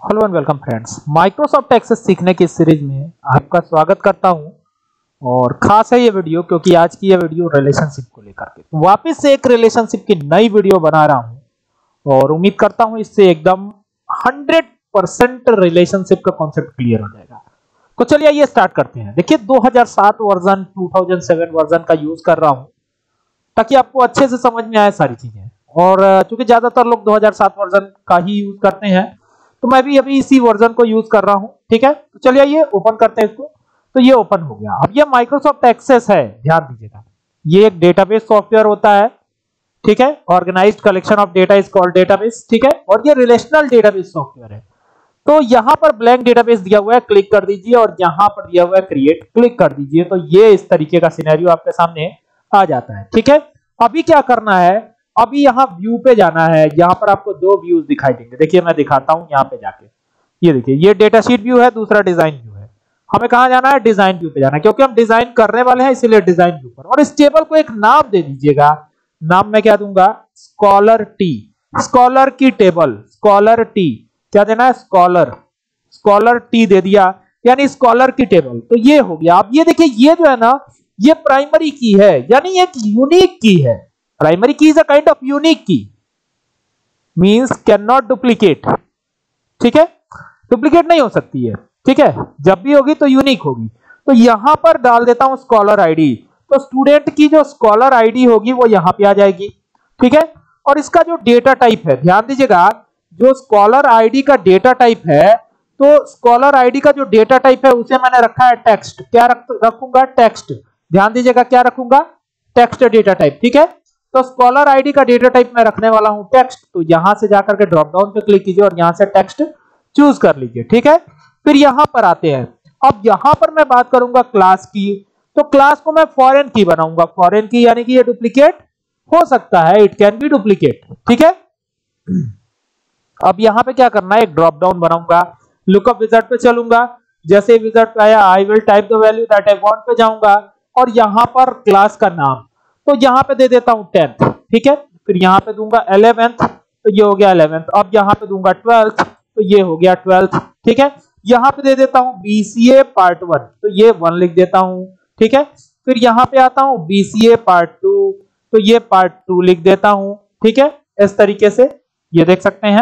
Hello and welcome friends, Microsoft Access सीखने की series में आपका स्वागत करता हूं। और खास है ये वीडियो क्योंकि आज की ये वीडियो रिलेशनशिप को लेकर के वापस से एक रिलेशनशिप की नई वीडियो बना रहा हूं और उम्मीद करता हूं इससे एकदम 100% रिलेशनशिप का कॉन्सेप्ट क्लियर हो जाएगा। तो चलिए आइए स्टार्ट करते हैं। देखिए 2007 वर्जन 2007 वर्जन का यूज कर रहा हूं ताकि आपको अच्छे से समझ में आए सारी चीजें। और चूंकि ज्यादातर लोग 2007 वर्जन का ही यूज करते हैं तो मैं भी अभी इसी वर्जन को यूज कर रहा हूं। ठीक है, तो चलिए ये ओपन करते हैं इसको। तो ये ओपन हो गया। अब ये माइक्रोसॉफ्ट एक्सेस है, ध्यान दीजिएगा, ये एक डेटाबेस सॉफ्टवेयर होता है। ठीक है, organised collection of data is called database. ठीक है, और ये रिलेशनल डेटाबेस सॉफ्टवेयर है। तो यहां पर ब्लैंक डेटाबेस दिया हुआ है, क्लिक कर दीजिए, और यहां पर दिया हुआ है क्रिएट, क्लिक कर दीजिए। तो ये इस तरीके का सिनेरियो आपके सामने आ जाता है। ठीक है, अभी क्या करना है, अभी यहाँ व्यू पे जाना है। यहाँ पर आपको दो व्यूज दिखाई देंगे। देखिए मैं दिखाता हूँ यहाँ पे जाके, ये देखिए, ये डेटा शीट व्यू है, दूसरा डिजाइन व्यू है। हमें कहाँ जाना है, डिजाइन व्यू पे जाना है, क्योंकि हम डिजाइन करने वाले हैं इसीलिए डिजाइन व्यू पर। और इस टेबल को एक नाम दे दीजिएगा। नाम मैं क्या दूंगा, स्कॉलर टी, स्कॉलर की टेबल, स्कॉलर टी। क्या देना है, स्कॉलर, स्कॉलर टी दे दिया, यानी स्कॉलर की टेबल। तो ये हो गया। अब ये देखिए, ये जो है ना, ये प्राइमरी की है, यानी एक यूनिक की है। Primary key is a kind of unique key, means can not duplicate. ठीक है, डुप्लीकेट नहीं हो सकती है। ठीक है, जब भी होगी तो यूनिक होगी। तो यहां पर डाल देता हूं स्कॉलर आईडी। तो स्टूडेंट की जो स्कॉलर आईडी होगी वो यहां पे आ जाएगी। ठीक है, और इसका जो डेटा टाइप है, ध्यान दीजिएगा, जो स्कॉलर आईडी का डेटा टाइप है, तो स्कॉलर आईडी का जो डेटा टाइप है उसे मैंने रखा है टेक्स्ट। क्या रखूंगा, टेक्स्ट। ध्यान दीजिएगा, क्या रखूंगा, टेक्स्ट डेटा टाइप। ठीक है, तो स्कॉलर आईडी का डेटा टाइप मैं रखने वाला हूं टेक्स्ट। तो यहां से जाकर के ड्रॉप डाउन पे क्लिक कीजिए और यहां से टेक्स्ट चूज कर लीजिए। ठीक है, फिर यहां पर आते हैं। अब यहां पर मैं बात करूंगा क्लास की। तो क्लास को मैं फॉरेन की बनाऊंगा। फॉरेन की यानी कि ये डुप्लीकेट हो सकता है, इट कैन बी डुप्लीकेट। ठीक है, अब यहां पे क्या करना है, एक ड्रॉप डाउन बनाऊंगा, लुकअप विजार्ड पे चलूंगा। जैसे विजार्ड पे आया, I will type the value that I want पे जाऊंगा, और यहां पर क्लास का नाम, तो यहां पे दे देता हूं 10th। ठीक है, फिर यहां पे दूंगा 11th, तो ये हो गया 11th। अब यहां पे दूंगा 12th, तो ये हो गया 12th। ठीक है, यहां पे दे देता हूं BCA पार्ट 1, तो ये 1 लिख देता हूं। ठीक है, फिर यहां पे आता हूं BCA पार्ट 2, तो ये पार्ट 2 लिख देता हूं। ठीक है, इस तरीके से ये देख सकते हैं।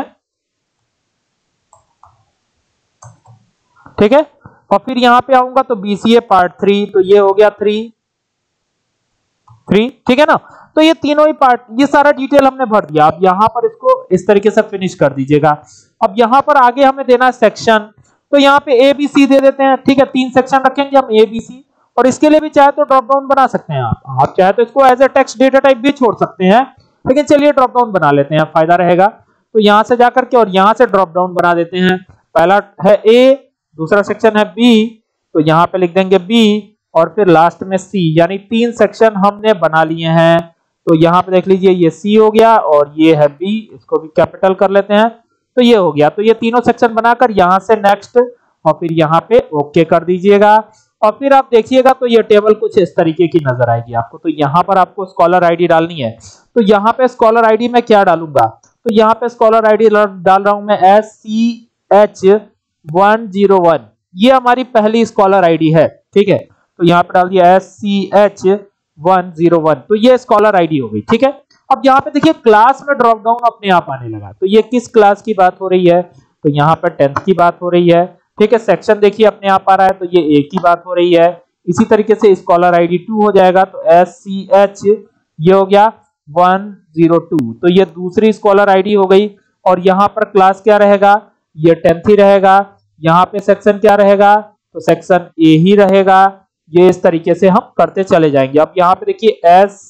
ठीक है, और फिर यहां पे आऊंगा तो BCA पार्ट 3, तो ये हो गया 3। ठीक है ना, तो ये तीनों ही पार्ट, ये सारा डिटेल हमने भर दिया। अब यहां पर इसको इस तरीके से फिनिश कर दीजिएगा। अब यहां पर आगे हमें देना सेक्शन, तो यहां पे ABC दे देते हैं। ठीक है, 3 सेक्शन रखेंगे हम ABC, और इसके लिए भी चाहे तो ड्रॉप डाउन बना सकते हैं आप चाहे तो इसको as a text data type भी छोड़ सकते हैं, लेकिन चलिए ड्रॉप डाउन बना लेते हैं, फायदा रहेगा। तो यहां से जाकर के और यहां से ड्रॉप डाउन बना देते हैं। पहला है A, दूसरा सेक्शन है B, तो यहां पे लिख देंगे B, और फिर लास्ट में C, यानी 3 सेक्शन हमने बना लिए हैं। तो यहां पे देख लीजिए, ये C हो गया और ये है B, इसको भी कैपिटल कर लेते हैं, तो ये हो गया। तो ये तीनों सेक्शन बनाकर यहां से नेक्स्ट, और फिर यहां पे ओके कर दीजिएगा। और फिर आप देखिएगा तो ये टेबल कुछ इस तरीके की नजर आएगी आपको। तो यहां पर आपको स्कॉलर आईडी डालनी है। तो यहां पे स्कॉलर आईडी में क्या डालूंगा, तो यहां पे स्कॉलर आईडी डाल रहा हूं मैं SCH101, ये हमारी पहली स्कॉलर आईडी है। ठीक है, तो यहां पे डाल दिया SCH101, तो ये स्कॉलर आईडी हो गई। ठीक है, अब यहां पे देखिए क्लास में ड्रॉप डाउन अपने आप आने लगा। तो ये किस क्लास की बात हो रही है, तो यहां पर 10th की बात हो रही है। ठीक है, सेक्शन देखिए अपने आप आ रहा है, तो ये A की बात हो रही है। इसी तरीके से स्कॉलर आईडी 2 हो जाएगा, तो SCH, ये हो गया 102, तो ये दूसरी स्कॉलर आईडी हो गई। और यहां पर क्लास क्या रहेगा, ये 10th ही रहेगा। यहां पे सेक्शन क्या रहेगा, तो सेक्शन A ही रहेगा। ये इस तरीके से हम करते चले जाएंगे। अब यहाँ पे देखिए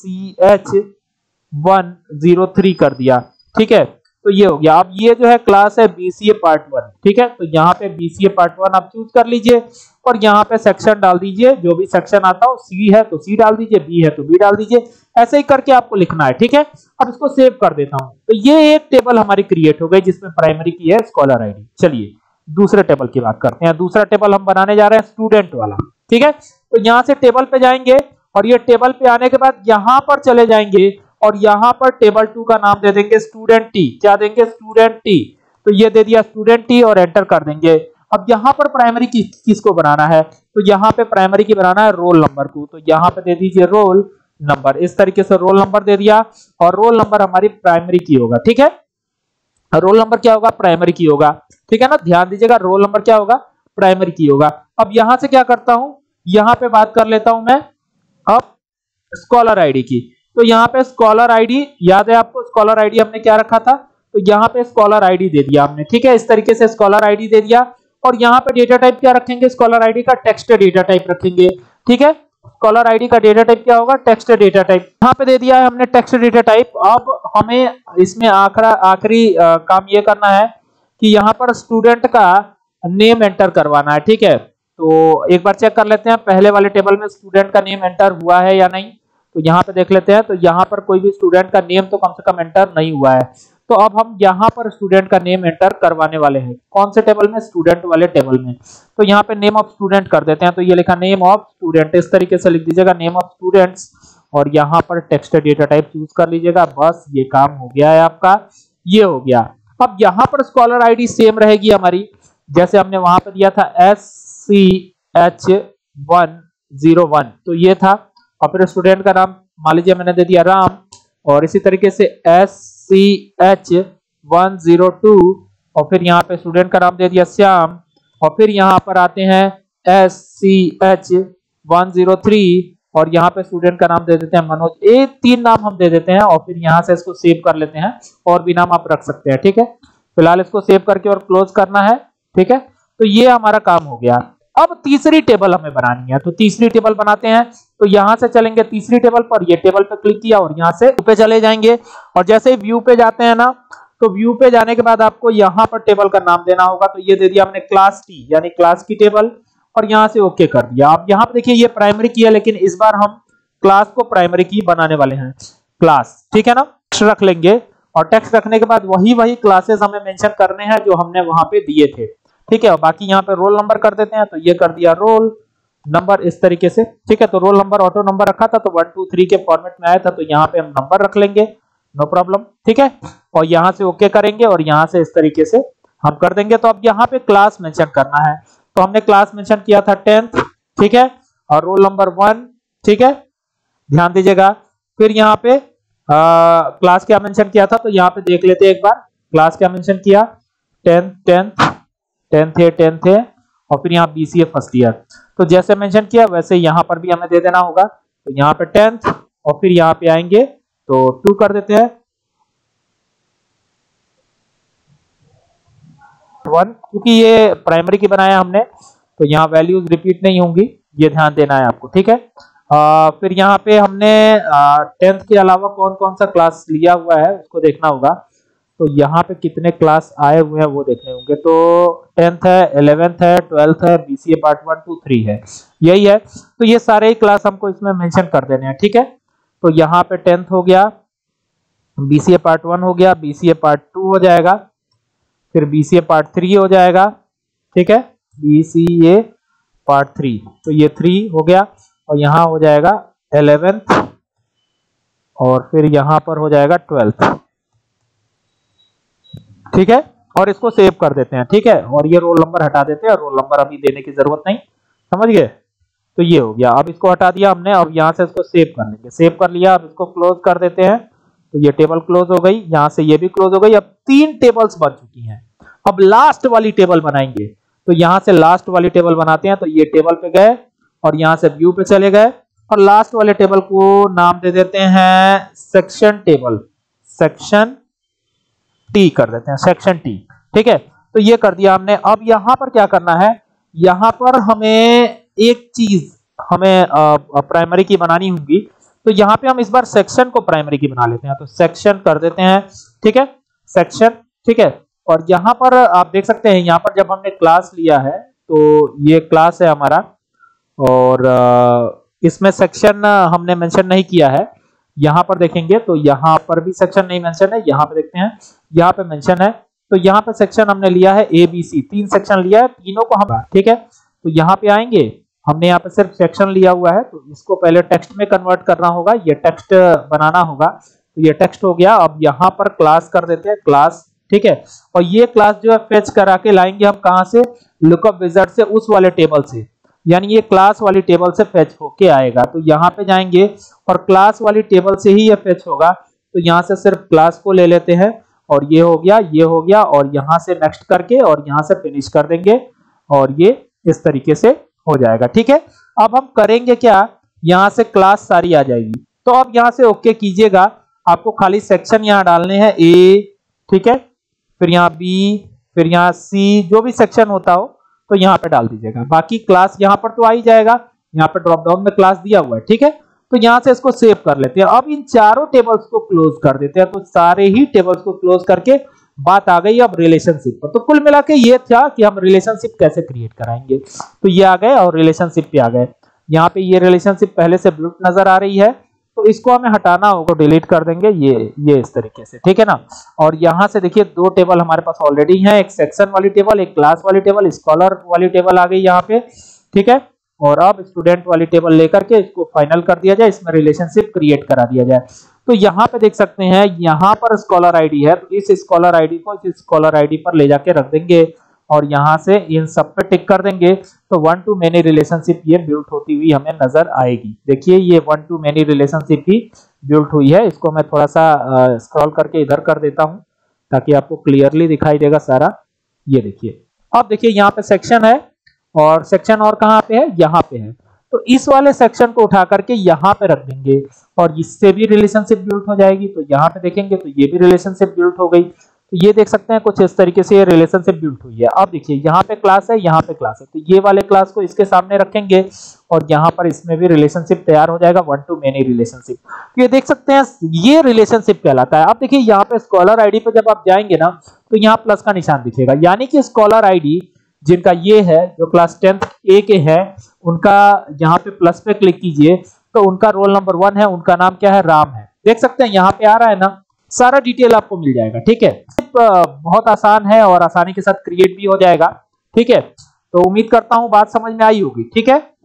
SCH103 कर दिया। ठीक है, तो ये हो गया। अब ये जो है क्लास है BCA पार्ट 1। ठीक है, तो यहाँ पे BCA पार्ट 1 आप चूज कर लीजिए, और यहाँ पे सेक्शन डाल दीजिए, जो भी सेक्शन आता हो, C है तो C डाल दीजिए, B है तो B डाल दीजिए। ऐसे ही करके आपको लिखना है। ठीक है, अब इसको सेव कर देता हूं। तो ये एक टेबल हमारी क्रिएट हो गई जिसमें प्राइमरी की है स्कॉलर आईडी। चलिए दूसरे टेबल की बात करते हैं। दूसरा टेबल हम बनाने जा रहे हैं स्टूडेंट वाला। ठीक है, तो यहां से टेबल पे जाएंगे, और ये टेबल पे आने के बाद यहां पर चले जाएंगे, और यहां पर टेबल 2 का नाम दे देंगे स्टूडेंट टी। क्या देंगे, स्टूडेंट टी। तो ये दे दिया स्टूडेंट टी और एंटर कर देंगे। अब यहाँ पर प्राइमरी की किसको बनाना है, तो यहाँ पे प्राइमरी की बनाना है रोल नंबर को, तो यहाँ पे दे दीजिए रोल नंबर। इस तरीके से रोल नंबर दे दिया और रोल नंबर हमारी प्राइमरी की होगा, ठीक है। रोल नंबर क्या होगा, प्राइमरी की होगा, ठीक है ना। ध्यान दीजिएगा, रोल नंबर क्या होगा, प्राइमरी की होगा। अब यहां से क्या करता हूं, यहां पे बात कर लेता हूं मैं अब स्कॉलर आईडी की। तो यहाँ पे स्कॉलर आईडी याद है आपको, स्कॉलर आईडी हमने क्या रखा था, तो यहाँ पे स्कॉलर आईडी दे दिया हमने, ठीक है। इस तरीके से स्कॉलर आईडी दे दिया और यहाँ पे डेटा टाइप क्या रखेंगे, स्कॉलर आईडी का टेक्स्ट डेटा टाइप रखेंगे, ठीक है। स्कॉलर आईडी का डेटा टाइप क्या होगा, टेक्स्ट डेटा टाइप। यहाँ पे दे दिया है हमने टेक्स्ट डेटा टाइप। अब हमें इसमें आखिरी काम ये करना है कि यहाँ पर स्टूडेंट का नेम एंटर करवाना है, ठीक है। तो एक बार चेक कर लेते हैं पहले वाले टेबल में स्टूडेंट का नेम एंटर हुआ है या नहीं, तो यहाँ पे देख लेते हैं। तो यहाँ पर कोई भी स्टूडेंट का नेम तो कम से कम एंटर नहीं हुआ है, तो अब हम यहाँ पर स्टूडेंट का नेम एंटर करवाने वाले हैं। कौन से टेबल में, स्टूडेंट वाले टेबल में। तो यहाँ पे नेम ऑफ स्टूडेंट कर देते हैं, तो ये लिखा नेम ऑफ स्टूडेंट, इस तरीके से लिख दीजिएगा नेम ऑफ स्टूडेंट्स और यहाँ पर टेक्स्ट डेटा टाइप चूज कर लीजिएगा। बस ये काम हो गया है आपका, ये हो गया। अब यहाँ पर स्कॉलर आईडी सेम रहेगी हमारी, जैसे हमने वहां पर दिया था SCH101, तो ये था। और फिर स्टूडेंट का नाम मान लीजिए मैंने दे दिया राम, और इसी तरीके से SCH102 और फिर यहाँ पे स्टूडेंट का नाम दे दिया श्याम, और फिर यहाँ पर आते हैं SCH103 और यहाँ पे स्टूडेंट का नाम दे देते हैं मनोज। ये 3 नाम हम दे देते हैं और फिर यहाँ से इसको सेव कर लेते हैं, और भी नाम आप रख सकते हैं, ठीक है। फिलहाल इसको सेव करके और क्लोज करना है, ठीक है। तो ये हमारा काम हो गया। अब तीसरी टेबल हमें बनानी है, तो तीसरी टेबल बनाते हैं। तो यहां से चलेंगे तीसरी टेबल पर, ये टेबल पे क्लिक किया और यहां से व्यू पे चले जाएंगे। और जैसे ही व्यू पे जाते हैं ना, तो व्यू पे जाने के बाद आपको यहां पर टेबल का नाम देना होगा। तो ये दे दिया हमने क्लास टी, यानी क्लास की टेबल, और यहां से ओके कर दिया। अब यहां पे देखिए ये प्राइमरी की है, लेकिन इस बार हम क्लास को प्राइमरी की बनाने वाले हैं, क्लास, ठीक है ना। टेक्स्ट रख लेंगे और टेक्स्ट रखने के बाद वही क्लासेस हमें मेंशन करने हैं जो हमने वहां पे दिए थे, ठीक है। और बाकी यहाँ पे रोल नंबर कर देते हैं, तो ये कर दिया रोल नंबर इस तरीके से, ठीक है। तो रोल नंबर ऑटो नंबर रखा था, तो 1 2 3 के फॉर्मेट में आया था, तो यहाँ पे हम नंबर रख लेंगे, नो प्रॉब्लम, ठीक है। और यहाँ से ओके करेंगे और यहाँ से इस तरीके से हम कर देंगे। तो अब यहाँ पे क्लास मेंशन करना है, तो हमने क्लास मेंशन किया था 10th, ठीक है, और रोल नंबर 1, ठीक है, ध्यान दीजिएगा। फिर यहाँ पे क्लास क्या मेंशन किया था, तो यहाँ पे देख लेते हैं एक बार क्लास क्या मेंशन किया, 10th है, और फिर यहाँ BCA फर्स्ट ईयर। तो जैसे मेंशन किया वैसे यहाँ पर भी हमें दे देना होगा। तो यहाँ पे 10th और फिर यहाँ पे आएंगे तो 2 कर देते हैं 1, क्योंकि ये प्राइमरी की बनाया हमने, तो यहाँ वैल्यूज रिपीट नहीं होंगी, ये ध्यान देना है आपको, ठीक है। फिर यहाँ पे हमने 10th के अलावा कौन कौन सा क्लास लिया हुआ है उसको देखना होगा। तो यहाँ पे कितने क्लास आए हुए हैं वो देखने होंगे। तो 10th है, 11th है, 12th है, BCA पार्ट 1 2 3 है, यही है। तो ये सारे ही क्लास हमको इसमें मेंशन कर देने हैं, ठीक है। तो यहाँ पे 10th हो गया, BCA पार्ट 1 हो गया, BCA पार्ट 2 हो जाएगा, फिर BCA पार्ट 3 हो जाएगा, ठीक है, BCA पार्ट 3, तो ये 3 हो गया। और यहाँ हो जाएगा 11th और फिर यहाँ पर हो जाएगा 12th, ठीक है। और इसको सेव कर देते हैं, ठीक है। और ये रोल नंबर हटा देते हैं, रोल नंबर अभी देने की जरूरत नहीं, समझ गए। तो ये हो गया, अब इसको हटा दिया हमने। अब यहाँ से इसको सेव कर लेंगे, सेव कर लिया। अब इसको क्लोज कर देते हैं, तो ये टेबल क्लोज हो गई, यहाँ से ये भी क्लोज हो गई। अब 3 टेबल्स बन चुकी हैं। अब लास्ट वाली टेबल बनाएंगे, तो यहाँ से लास्ट वाली टेबल बनाते हैं। तो ये टेबल पे गए और यहाँ से व्यू पे चले गए और लास्ट वाले टेबल को नाम दे देते हैं सेक्शन टेबल, सेक्शन टी कर देते हैं, सेक्शन टी, ठीक है। तो ये कर दिया हमने। अब यहाँ पर क्या करना है, यहाँ पर हमें एक चीज हमें प्राइमरी की बनानी होगी। तो यहाँ पे हम इस बार सेक्शन को प्राइमरी की बना लेते हैं, तो सेक्शन कर देते हैं, ठीक है, सेक्शन, ठीक है। और यहाँ पर आप देख सकते हैं, यहाँ पर जब हमने क्लास लिया है तो ये क्लास है हमारा, और इसमें सेक्शन हमने मेंशन नहीं किया है। यहाँ पर देखेंगे तो यहाँ पर भी सेक्शन नहीं मेंशन है, यहाँ पे देखते हैं यहाँ पे मेंशन है। तो यहाँ पे सेक्शन हमने लिया है ABC, 3 सेक्शन लिया है, तीनों को हम, ठीक है। तो यहाँ पे आएंगे, हमने यहाँ पे सिर्फ सेक्शन लिया हुआ है, तो इसको पहले टेक्स्ट में कन्वर्ट करना होगा, ये टेक्स्ट बनाना होगा। तो ये टेक्स्ट हो गया। अब यहाँ पर क्लास कर देते हैं, क्लास ठीक है। और ये क्लास जो है फेच करा के लाएंगे हम कहां से, लुकअप विजार्ड से, उस वाले टेबल से, यानी ये क्लास वाली टेबल से फेच होके आएगा। तो यहाँ पे जाएंगे और क्लास वाली टेबल से ही ये फेच होगा। तो यहाँ से सिर्फ क्लास को ले लेते हैं और ये हो गया, ये हो गया, और यहाँ से नेक्स्ट करके और यहाँ से फिनिश कर देंगे और ये इस तरीके से हो जाएगा। ठीक है, अब हम करेंगे क्या, यहाँ से क्लास सारी आ जाएगी। तो अब यहाँ से ओके कीजिएगा, आपको खाली सेक्शन यहाँ डालने हैं ए, ठीक है, फिर यहाँ बी, फिर यहाँ सी, जो भी सेक्शन होता हो तो यहाँ पे डाल दीजिएगा। बाकी क्लास यहाँ पर तो आ ही जाएगा, यहाँ पे ड्रॉप डाउन में क्लास दिया हुआ है। ठीक है, तो यहाँ से इसको सेव कर लेते हैं। अब इन चारों टेबल्स को क्लोज कर देते हैं। तो सारे ही टेबल्स को क्लोज करके बात आ गई अब रिलेशनशिप पर। तो कुल मिला के ये था कि हम रिलेशनशिप कैसे क्रिएट कराएंगे। तो ये आ गए और रिलेशनशिप पे आ गए। यहाँ पे ये रिलेशनशिप पहले से ब्लू नजर आ रही है, तो इसको हमें हटाना होगा, डिलीट कर देंगे ये इस तरीके से, ठीक है ना। और यहाँ से देखिए दो टेबल हमारे पास ऑलरेडी हैं, एक सेक्शन वाली टेबल, एक क्लास वाली टेबल, स्कॉलर वाली टेबल आ गई यहाँ पे, ठीक है। और अब स्टूडेंट वाली टेबल लेकर के इसको फाइनल कर दिया जाए, इसमें रिलेशनशिप क्रिएट करा दिया जाए। तो यहाँ पे देख सकते हैं, यहाँ पर स्कॉलर आईडी है, तो इस स्कॉलर आईडी को इस स्कॉलर आईडी पर ले जाके रख देंगे और यहाँ से इन सब पे टिक कर देंगे। तो वन टू मेनी रिलेशनशिप ये बिल्ड होती हुई हमें नजर आएगी। देखिए ये वन टू मेनी रिलेशनशिप ही बिल्ड हुई है। इसको मैं थोड़ा सा स्क्रॉल करके इधर कर देता हूँ ताकि आपको क्लियरली दिखाई देगा सारा। ये देखिए, अब देखिए यहाँ पे सेक्शन है और सेक्शन और कहाँ पे है, यहाँ पे है। तो इस वाले सेक्शन को उठा करके यहाँ पे रख देंगे और इससे भी रिलेशनशिप बिल्ड हो जाएगी। तो यहाँ पे देखेंगे तो ये भी रिलेशनशिप बिल्ड हो गई। तो ये देख सकते हैं कुछ इस तरीके से ये रिलेशनशिप बिल्ड हुई है। अब देखिए यहाँ पे क्लास है, यहाँ पे क्लास है, तो ये वाले क्लास को इसके सामने रखेंगे और यहाँ पर इसमें भी रिलेशनशिप तैयार हो जाएगा, वन टू मेनी रिलेशनशिप। तो ये देख सकते हैं ये रिलेशनशिप कहलाता है। अब देखिए यहाँ पे स्कॉलर आईडी पे जब आप जाएंगे ना तो यहाँ प्लस का निशान दिखेगा, यानी कि स्कॉलर आईडी जिनका ये है, जो क्लास 10th ए के है, उनका यहाँ पे प्लस पे क्लिक कीजिए तो उनका रोल नंबर 1 है, उनका नाम क्या है, राम है। देख सकते हैं यहाँ पे आ रहा है ना, सारा डिटेल आपको मिल जाएगा। ठीक है, बहुत आसान है और आसानी के साथ क्रिएट भी हो जाएगा। ठीक है, तो उम्मीद करता हूं बात समझ में आई होगी। ठीक है।